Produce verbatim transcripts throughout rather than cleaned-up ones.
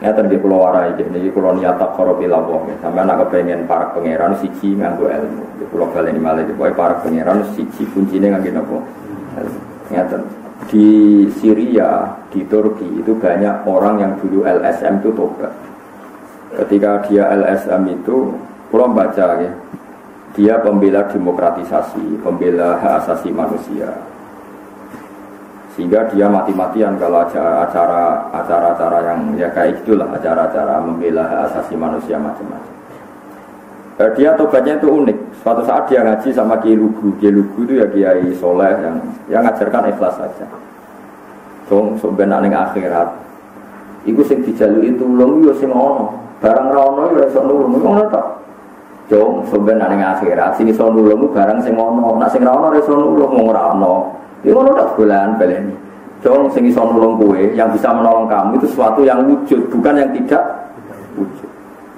Ya tadi pulau warai jadi pulau niat takorob ilawah. Sampai anak kepengen para pangeran siji nganggo ilmu. Di pulau kali ini malah dibawa para pangeran siji kuncinya nganggo nopo. Ya di Syria, di Turki itu banyak orang yang dulu L S M itu tobat. Ketika dia L S M itu, pulau baca ya, dia pembela demokratisasi, pembela hak asasi manusia. Sehingga dia mati-matian kalau acara acara-acara yang ya kayak itulah, acara-acara membela hak asasi manusia macam-macam. Eh, dia tobatnya itu unik. Suatu saat dia ngaji sama Kiai Lugu. Kiai Lugu itu ya Kiai Soleh yang yang ngajarkan ikhlas saja. Dong sebenarnya ning akhirat. Iku sing dijalui tulung yo sing ono. Barang ra ono yo iso nulung. Ngono to. Dong sebenarnya ning akhirat sing iso nulung barang sing ono. Nek sing ra ono iso nulung wong ora ono. Itu kan udah bulan baleni. Dong sing iso nulung kowe, yang bisa menolong kamu itu sesuatu yang wujud, bukan yang tidak wujud.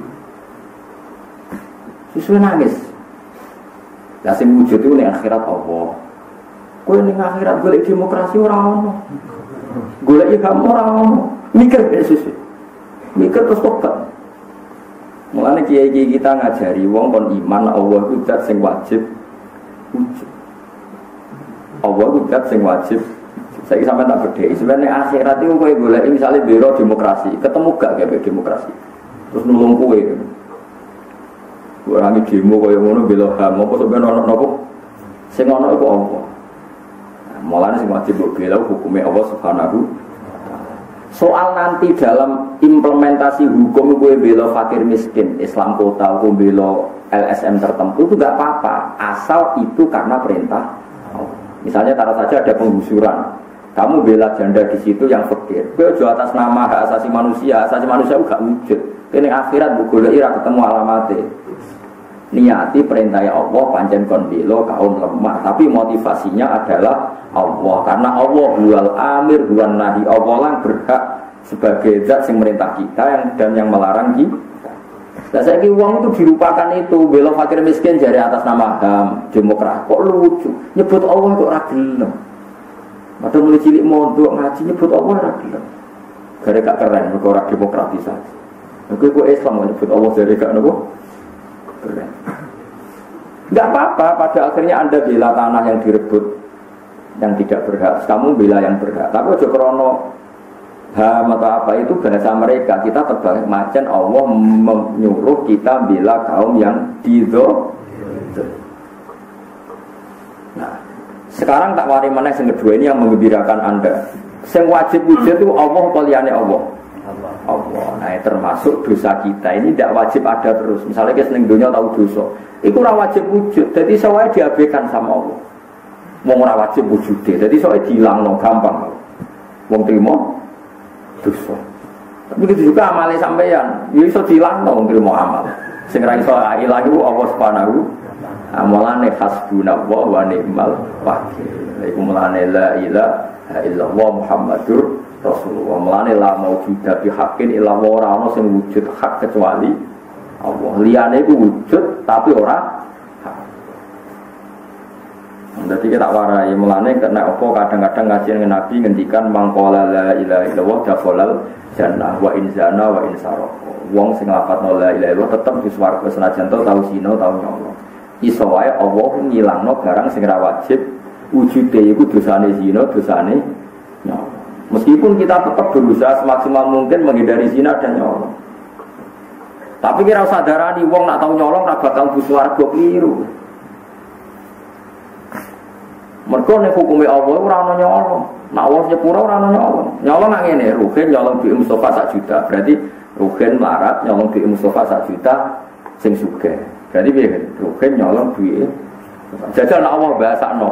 Sesuai nangis. Lah sing wujud itu ning akhirat Allah. Kowe ning akhirat golek demokrasi ora ono. Golek kamu ora ono. Mikir sesuai. Mikir terus tobat. Mulane kiai-kiai kita ngajari wong kon iman Allah itu zat sing wajib wujud. Allah itu zat sing wajib. Saya sampai tak beda. Sebenarnya akhirat itu kowe golek misalnya biro demokrasi, ketemu gak kayak demokrasi. Terus nulung kowe. Orang demo kaya ngono bela H A M apa sebenarnya ono napa? Sing ono iku apa? Mulane sing wajib bela hukume Allah Subhanahu. Soal nanti dalam implementasi hukum kowe bela fakir miskin, Islam kota, kowe bela L S M tertentu itu enggak apa-apa, asal itu karena perintah. Misalnya taruh saja ada penggusuran, kamu bela janda di situ yang fakir. Kowe aja atas nama hak asasi manusia, asasi manusia enggak wujud. Kene akhirat mbok goleki ra ketemu alamate. Niati perintah Allah pancen kon bela kaum lemah, tapi motivasinya adalah Allah, karena Allah huwal amir huwan nahi. Allah lah berhak sebagai zat yang merintah kita yang dan yang melarang kita. Nah, saya kira uang itu dilupakan itu, bela fakir miskin dari atas nama H A M, demokrasi. Kok lucu, nyebut Allah itu ora gelem. Padahal mulai cilik mondok ngaji nyebut Allah ora gelem. Gara gak keren, mergo ora demokratisasi. Nek kowe Islam nyebut Allah dari gak nopo? Keren. Enggak apa-apa, pada akhirnya Anda bela tanah yang direbut yang tidak berhak, kamu bela yang berhak. Tapi aja krono H A M atau apa itu bahasa mereka, kita terbalik macam Allah menyuruh kita bela kaum yang dizo. Nah, sekarang tak wari mana yang kedua ini yang menggembirakan Anda. Yang wajib wujud itu Allah apa liyane Allah? Allah. Nah, termasuk dosa kita ini tidak wajib ada terus. Misalnya kita seneng dunia tahu dosa, itu ora wajib wujud. Jadi soalnya diabaikan sama Allah. Wong ora wajib wujud. Jadi soalnya dilangno gampang. Wong trimo dosa. Tapi begitu juga amalnya sampeyan, ya iso dilangno wong trimo amal. Sing ra iso ilang iku Allah Subhanahu. Amalane hasbunallah wa ni'mal wakil. Iku mulane la ilaha illallah Muhammadur Rasulullah. Mulane la maujuda bi haqqin illa wa ora ana sing wujud hak kecuali Allah. Liyane iku wujud tapi ora hak. Jadi kita warai mulane kena apa kadang-kadang ngaji dengan Nabi ngendikan mangqala la ilaha illallah dakhalal jannah wa in zana wa in sarqa. Wong sing lafadzno la ilaha illallah tetep di swarga senajan tau zina tau nyolong. Iso wae Allah ngilangno barang sing ora wajib wujude iku dosane zina, dosane nyolong. Meskipun kita tetap berusaha semaksimal mungkin menghindari zina dan nyolong. Tapi kira sadarani wong nak tau nyolong ra bakal mlebu swarga kliru. Mergo nek hukume Allah ora ana nyolong. Nek Allah nyepuro ora ana nyolong. Nyolong nang ngene, Ruhin nyolong bi Mustafa sak juta. Berarti Ruhin larat nyolong bi Mustafa sak juta sing sugih. Berarti piye? Ruhin nyolong duwe. Jajal nek Allah bahasakno.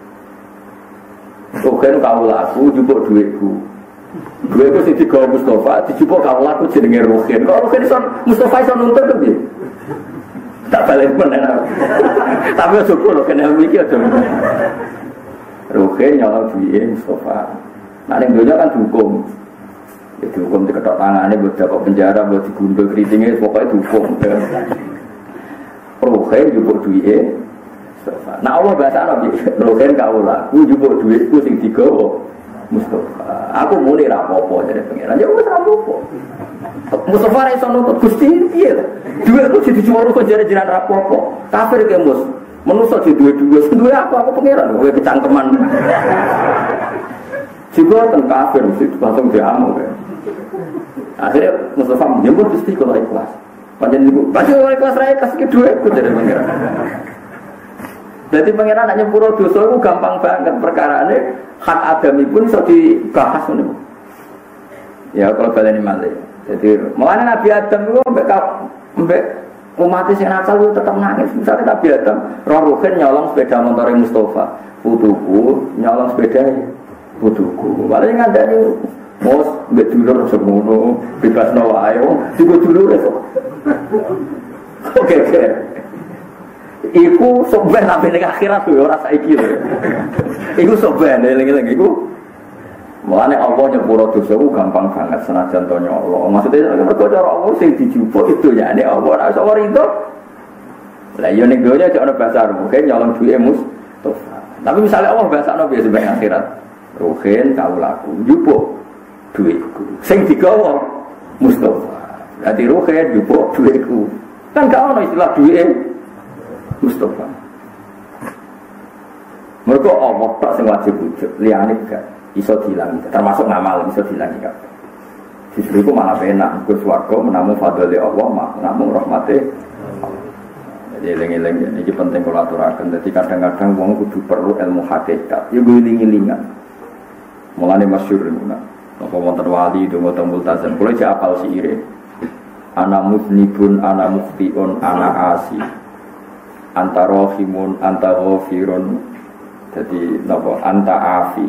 Ruhin kawulaku njupuk dhuwitku. Dhuwitku sing digawa Mustafa dijupuk kawulaku jenenge Ruhin. Kok Ruhin iso Mustafa iso nuntut to piye? Tak balik meneh. Tapi aja kok kene iki aja. Ruhin nyolong duwe Mustafa. Nah ning donya kan dihukum. Ya dihukum diketok tangane mbok dapat penjara, mbok digundul kritinge pokoke dihukum. Ruhin njupuk duwe Nah Allah bahasa Arab, Ruhin kaulah, ku njupuk duitku sing digawa Mustafa. Aku muni ra apa-apa jare pangeran. Ya wis ra apa-apa. Mustafa ra iso nuntut Gusti piye to? Duwe ku jadi cuma kok jare jiran ra apa-apa. Kafir ke mus. Manusa di duwe-duwe, duwe apa aku pangeran kowe kecangkeman. Juga teng kafir mesti langsung diamu kan. Akhirnya Mustafa menjemput Gusti kalau ikhlas. Panjen ibu, baca ikhlas ra ikhlas ki duwe ku jare pangeran. Jadi pangeran nak nyepuro dosa itu gampang banget perkaraane hak adami pun iso dibahas ngono. Ya kalau baleni malih. Jadi mulane Nabi Adam itu mbek mbek umat sing nakal itu tetap nangis. Misalnya Nabi Adam roh ruhin nyolong sepeda motor Mustafa, putuku nyolong sepeda putuku. Malah ngandani mos mbek dulur semono bebasno wae, digo dulur itu. Oke oke. Iku soben sampai ning akhirat yo ora saiki lho. Iku soben eling-eling iku. Mulane Allah nyepuro dosa ku gampang banget senajan to nyolo. Maksudnya mergo cara Allah sing dijupuk itu ya nek Allah ora iso itu. Lah yo ning donya cek ana bahasa mungkin nyolong duwe Mustafa. Tapi misalnya Allah bahasano biasa ben akhirat. Ruhin kaulaku njupuk duweku. Sing digawa Mustafa. Dadi ruhin njupuk duweku. Kan gak ono istilah duwe Mustafa. Mereka Allah tak sing wajib wujud, liyane gak iso dilangi. Termasuk ngamal iso dilangi gak. Justru itu malah enak, ke swarga menamu fadhole Allah, menamu rahmate Allah. Jadi eling-eling iki penting kula aturaken. Dadi kadang-kadang wong kudu perlu ilmu hakikat. Ya guling-gilingan. Mulane masyhur ngono. Apa wonten wali donga teng multazam. Kula iki apal siire. Ana musnibun, ana mukhtiun, ana asi. Antara himun, antara ghafirun. Jadi napa anta afi.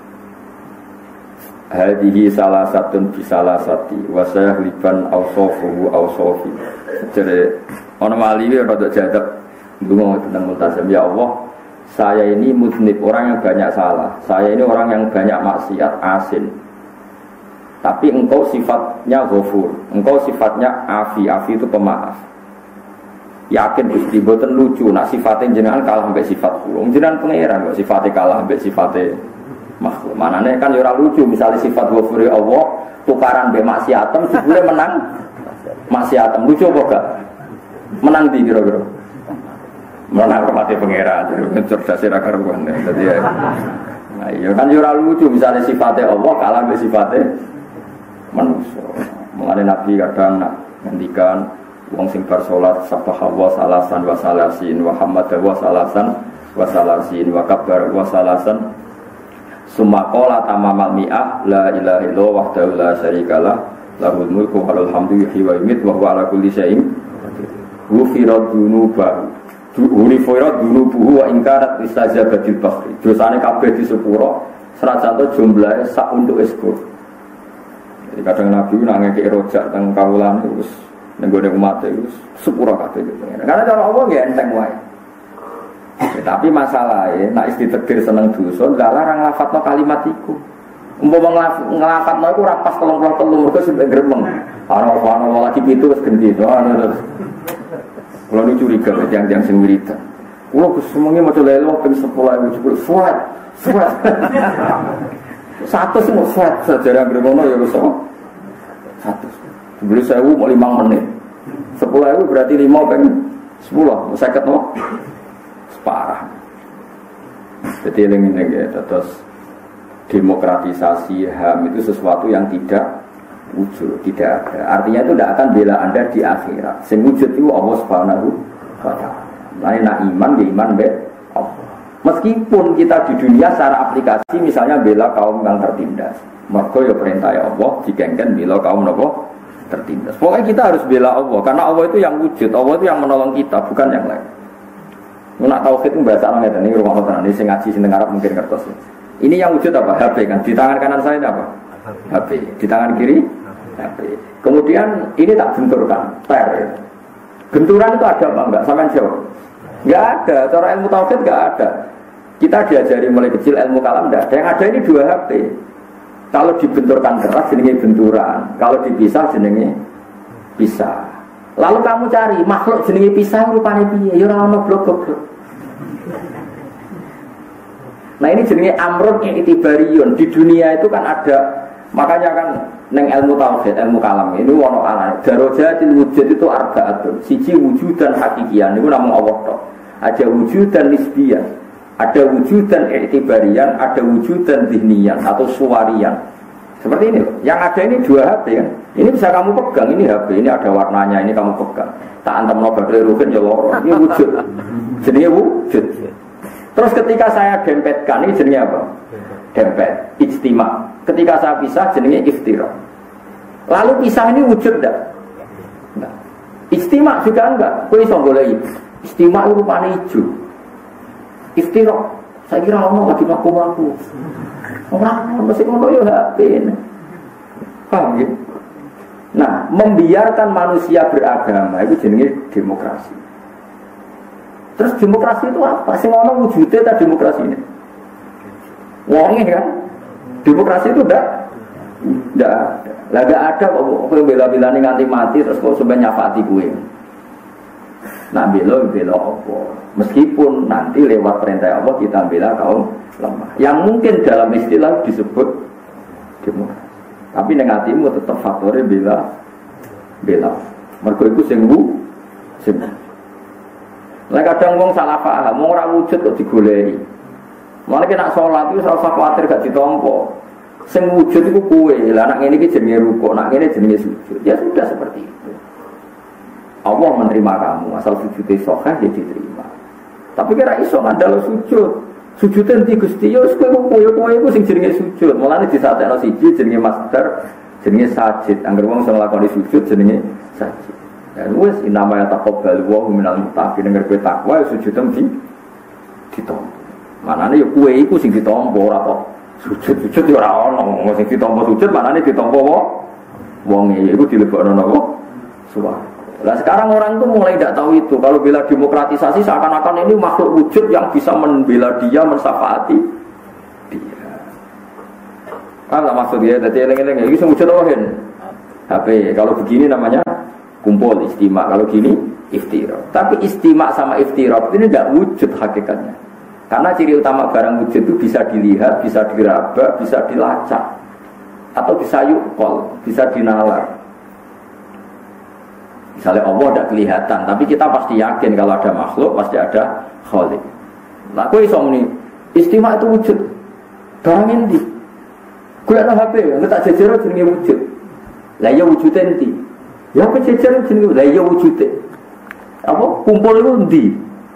Hadihi salah satun bi salah sati wa sayhliban awsafuhu awsafi. Jadi ana wali iki rada jadab ndonga tentang multazam. Ya Allah, saya ini muznib, orang yang banyak salah. Saya ini orang yang banyak maksiat, asin. Tapi engkau sifatnya ghafur, engkau sifatnya afi. Afi itu pemaaf. Yakin Gusti boten lucu nak sifatnya jenengan kalah mbek sifat kula. Jenengan pangeran kok sifatnya kalah mbek sifatnya makhluk. Manane kan ya ora lucu misalnya sifat ghafuri Allah tukaran mbek maksiatem jebule menang maksiatem. Lucu apa gak? Menang di kira-kira. Menang hormati pangeran. Cerdas ra karuan. Dadi ya. Nah, ya kan ya ora lucu misalnya sifatnya Allah kalah mbek sifatnya manusia. Mulane Nabi kadang nak ngendikan wong sing bar salat sabbaha wa salasan wa salasin wa hamada wa salasan wa salasin wa kabbar wa salasan summa qala tamamal mi'ah la ilaha illallah wahdahu la syarikalah lahul mulku wa lahul hamdu yuhyi wa yumiitu wa huwa ala kulli syai'in qadir. Ghufirat dunuba Ghurifirat dunubuhu wa ingkarat istajabatil bahri. Dosane kabeh disepuro senajan to jumlahe sak untuk eskur. Jadi kadang Nabi nang ngekek rojak teng kawulane wis nenggone umat itu sepura kabeh gitu. Karena cara Allah ya enteng wae. Ya, tapi masalahnya nek ditegir seneng dosa larang nglafatno kalimat iku. Umpama nglafatno iku ora pas telung puluh telu mergo sing gremeng. Ana ana lagi pitu wis gendhi to terus. Kulo nu curiga yang-yang sing wiridan. Kulo kesemengi maca lelo ping sepuluh ewu jebul suat. Suat. Satu semua suat sejarah gremono ya wis satu. Beli sewu mau lima menit, sepuluh ewu berarti lima peng sepuluh, seket no, separah. Jadi ini ini terus demokratisasi H A M itu sesuatu yang tidak wujud, tidak ada. Artinya itu tidak akan bela anda di akhirat. Sing wujud itu Allah Subhanahu wa Ta'ala. Lain nak iman, ya iman be Allah. Meskipun kita di dunia secara aplikasi misalnya bela kaum yang tertindas, mergo ya perintah Allah digengken bela kaum nopo tertindas. Pokoknya kita harus bela Allah karena Allah itu yang wujud, Allah itu yang menolong kita, bukan yang lain. Nak tauhid itu bahasa orang ini rumah hotel ini sing ngaji sing Arab mungkin kertas. Ini yang wujud apa? H P kan. Di tangan kanan saya ini apa? H P. Di tangan kiri H P. Kemudian ini tak benturkan, ter. Benturan itu ada apa enggak? Sampai jauh. Enggak ada. Cara ilmu tauhid enggak ada. Kita diajari mulai kecil ilmu kalam enggak ada. Yang ada ini dua H P. Kalau dibenturkan keras jenenge benturan, kalau dipisah jenenge pisah. Lalu kamu cari makhluk jenenge pisah rupane piye? Ya ora ono blok-blok. Nah ini jenenge amrun i'tibariyun. Di dunia itu kan ada, makanya kan neng ilmu tauhid, ilmu kalam ini wono ana. Darajatil wujud itu arba'atun. Siji wujudan hakikian itu namung Allah tok. Ada wujudan nisbiyan, ada wujudan i'tibariyan, ada wujudan zihniyan atau suwariyan. Seperti ini loh. Yang ada ini dua H P kan. Ini bisa kamu pegang, ini H P, ini ada warnanya, ini kamu pegang. Tak antam no baterai rugen ya loro. Ini wujud. Jenenge wujud. Terus ketika saya dempetkan, ini jenenge apa? Dempet, ijtima. Ketika saya pisah jenenge iftira. Lalu pisah ini wujud enggak? Enggak. Ijtima juga enggak. Kowe iso goleki. Ijtima itu rupane ijo. Iftira. Saya kira ono lagi mlaku-mlaku. Ora mesti ngono yo H P. Paham ya? Nah, membiarkan manusia beragama itu jenenge demokrasi. Terus demokrasi itu apa? Sing ono wujude ta demokrasi ini? Wonge kan? Demokrasi itu ndak ndak ada. Lah gak ada kok kowe bela-belani nganti mati terus kok sampe nyafati kowe. Nah, bela bela apa? Meskipun nanti lewat perintah Allah kita bela kaum lemah. Yang mungkin dalam istilah disebut demokrasi. Tapi ning atimu tetap faktore bela bela. Mergo iku sing wu sing. Lah kadang wong salah paham, wong ora wujud kok digoleki. Malah nek salat iku ora usah kuwatir gak ditampa. Sing wujud iku kowe. Lah nek ngene iki jenenge rukuk, nek ngene jenenge sujud. Ya sudah seperti itu. Allah menerima kamu, asal sujudnya sahih ya diterima. Tapi kira iso ngandalo sujud. Sujudnya nanti Gusti ya wis kowe kowe iku sing jenenge sujud. Mulane disatekno siji jenenge masdar, jenenge sajid. Angger wong sing nglakoni sujud jenenge sajid. Ya wis inama ya taqabbal wa minal muttaqin. Angger kowe takwa ya sujud mesti ditampa. Manane ya kowe iku sing ditampa ora kok sujud-sujud ya ora ono. Sing ditampa sujud manane ditampa wong e iku dilebokno napa? Suwarga. Nah sekarang orang tuh mulai tidak tahu itu. Kalau bela demokratisasi seakan-akan ini makhluk wujud yang bisa membela dia, mensafaati dia. Kan tak maksud dia. Jadi eleng-eleng ini wujud apa kan? H P. Kalau begini namanya kumpul istimak. Kalau gini iftira. Tapi istimak sama iftira ini tidak wujud hakikatnya. Karena ciri utama barang wujud itu bisa dilihat, bisa diraba, bisa dilacak, atau bisa yukol, bisa dinalar. Misalnya Allah tidak kelihatan, tapi kita pasti yakin kalau ada makhluk, pasti ada khalik. Nah, aku iso muni, istimewa itu wujud. Barang endi? Kuwi ana H P, nek tak jejero jenenge wujud. Lah ya wujude endi? Ya apa jejero jenenge lah ya wujude. Apa kumpul itu endi?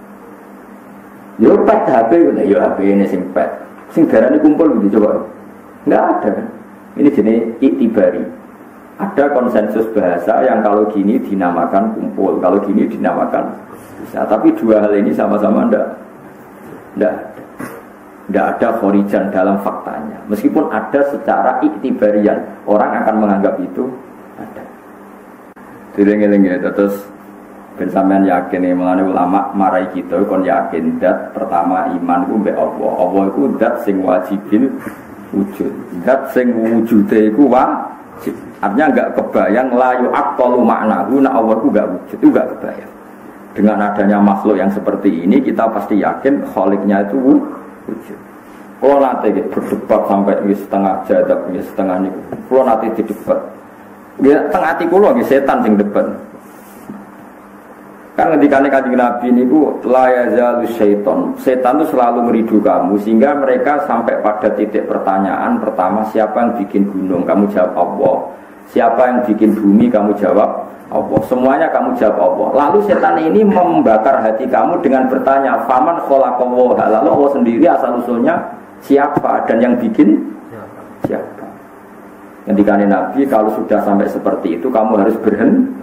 Ya pet H P, lah ya H P ini sing pet. Sing darane kumpul endi coba? Enggak ada kan. Ini jenis iktibari. Ada konsensus bahasa yang kalau gini dinamakan kumpul, kalau gini dinamakan bisa. Tapi dua hal ini sama-sama ndak, ndak, ndak ada khorijan dalam faktanya. Meskipun ada secara iktibarian, orang akan menganggap itu ada. Dileng-eleng ya, terus ben sampean yakin nih, mengenai ulama marai kita, kon yakin dat pertama iman itu mbek Allah. Allah itu dat sing wajibil wujud, dat sing wujude iku wajib. Artinya enggak kebayang layu aqalu maknahu na Allah itu enggak wujud, itu enggak kebayang. Dengan adanya makhluk yang seperti ini kita pasti yakin khaliknya itu wujud. Kalau nanti berdebat sampai setengah jadab, setengah ini, kalau nanti didebat, tengah hati kulo setan sing debat. Kan ketika Kanjeng Nabi ini ku la yazalu syaiton. Setan itu selalu meridu kamu sehingga mereka sampai pada titik pertanyaan pertama, siapa yang bikin gunung? Kamu jawab Allah. Siapa yang bikin bumi? Kamu jawab Allah. Semuanya kamu jawab Allah. Lalu setan ini membakar hati kamu dengan bertanya, faman khalaqallaha. Lalu Allah sendiri asal usulnya siapa dan yang bikin siapa? Ketika Nabi kalau sudah sampai seperti itu kamu harus berhenti.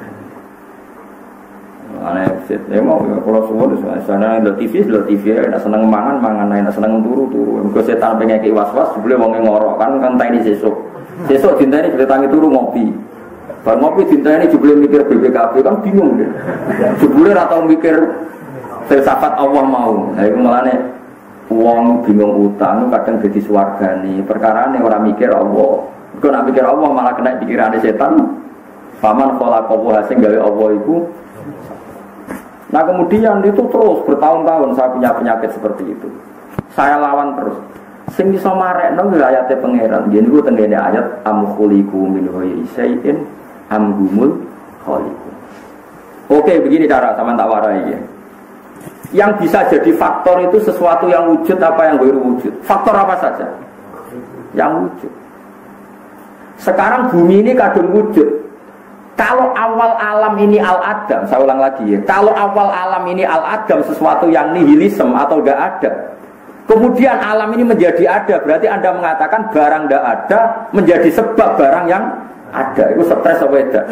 Aneh, saya mau kalau semua di sana ada T V, ada T V, ada seneng mangan, mangan, ada seneng turu, turu. Kalau setan pengen kayak was-was, boleh wong ngorok kan kan tadi sesuk, sesuk cinta ini kita tangi turu ngopi, bar ngopi cinta ini juga mikir B P K B kan bingung deh, juga atau mikir filsafat Allah mau, nah itu malah nih uang bingung utang, kadang jadi swarga nih, perkara nih orang mikir Allah, kalau nak mikir Allah malah kena pikiran setan, paman kalau kau hasil gawe Allah itu. Nah kemudian itu terus bertahun-tahun saya punya penyakit seperti itu. saya lawan terus. Sing iso marekno ya ayate pangeran. Yen niku tengene ayat am khuliqu min ghairi syai'in am humul khaliqun. Oke, begini cara sama tak warai ya. Yang bisa jadi faktor itu sesuatu yang wujud apa yang ghairu wujud. Faktor apa saja? Yang wujud. Sekarang bumi ini kadung wujud. Kalau awal alam ini al-adam, saya ulang lagi ya. Kalau awal alam ini al-adam, sesuatu yang nihilisme atau enggak ada. Kemudian alam ini menjadi ada, berarti Anda mengatakan barang tidak ada menjadi sebab barang yang ada. Itu stres apa tidak?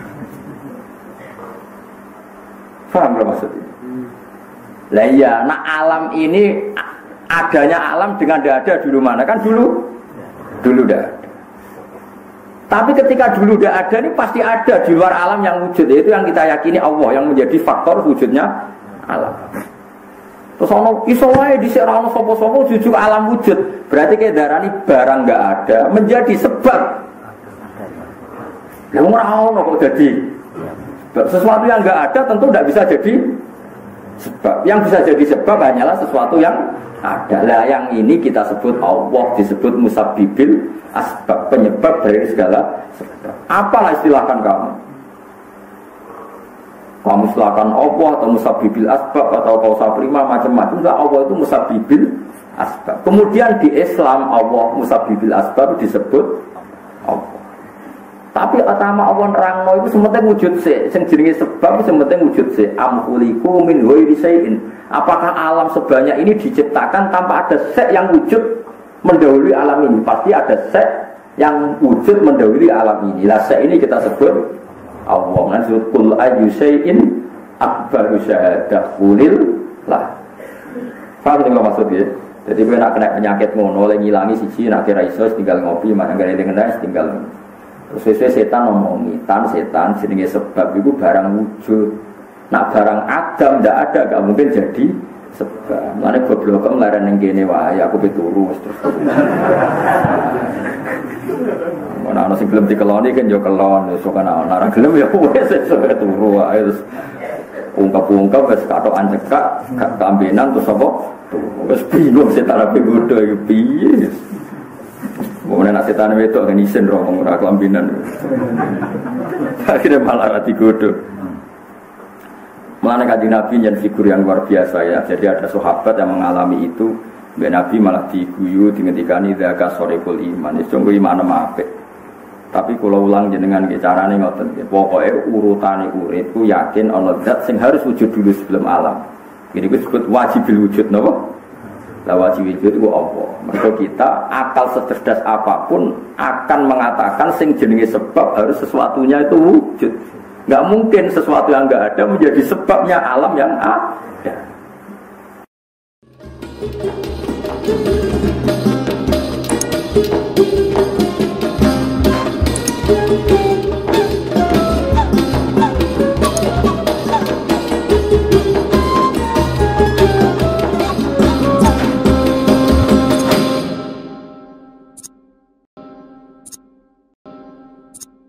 Paham belum maksudnya? Lah iya, nah alam ini adanya alam dengan tidak ada dulu mana? Kan dulu, dulu tidak ada. Tapi ketika dulu tidak ada, ini pasti ada di luar alam yang wujud. Itu yang kita yakini Allah yang menjadi faktor wujudnya alam. Terus ono iso wae dhisik ora ono sapa-sapa jujuk alam wujud. Berarti kayak darani barang enggak ada menjadi sebab. Lah ora ono kok dadi. Sesuatu yang enggak ada tentu tidak bisa jadi sebab. Yang bisa jadi sebab hanyalah sesuatu yang ada. Lah yang ini kita sebut Allah disebut musabbibil asbab, penyebab dari segala sebab. Apalah istilahkan kamu? Kamu silakan Allah atau musabbibil asbab atau kausa prima macam-macam. Enggak, Allah itu musabbibil asbab. Kemudian di Islam Allah musabbibil asbab disebut Allah. Tapi atama Allah nerangno itu sementing wujud sik. Sing jenenge sebab sementing wujud sik. Am khuliqu min ghairi syai'in. Apakah alam sebanyak ini diciptakan tanpa ada sek yang wujud mendahului alam ini? Pasti ada sek yang wujud mendahului alam ini. Lah sek ini kita sebut Allah. Maksud kul ayyu syai'in akbaru syahadah qulil lah. Paham sing maksudnya? Jadi kowe nak kena penyakit ngono oleh ngilangi siji nak kira iso tinggal ngopi, mak ngene ngene tinggal. Terus sesuai setan ngomongi, tan setan jenenge sebab itu barang wujud. Nak barang adam ndak ada gak mungkin jadi sebab. Mane goblok kok leren ning kene wae aku pituru terus. Ana ana sing gelem dikeloni kan yo kelon, iso kan ana ora gelem ya wis iso turu wae terus ungkap-ungkap wis katokan cekak, gak kambenan terus apa? Wis bingung setan ape godho iki piye. Wong nek setan wedok kan isin ro ora kambenan. Akhirnya malah ati godho. Mulane kanjeng Nabi yang figur yang luar biasa ya. Jadi ada sahabat yang mengalami itu, Mbak Nabi malah diguyu dingendikani dzaka soriful iman. Wis sungguh iman apik. Tapi kalau ulang jenengan ke carane ngoten nggih. Pokoke urutane urip ku yakin ana zat sing harus wujud dulu sebelum alam. Ini disebut wajibil wujud napa? Lah wajib wujud itu apa? Mergo kita akal secerdas apapun akan mengatakan sing jenenge sebab harus sesuatunya itu wujud. Enggak mungkin sesuatu yang enggak ada menjadi sebabnya alam yang ada.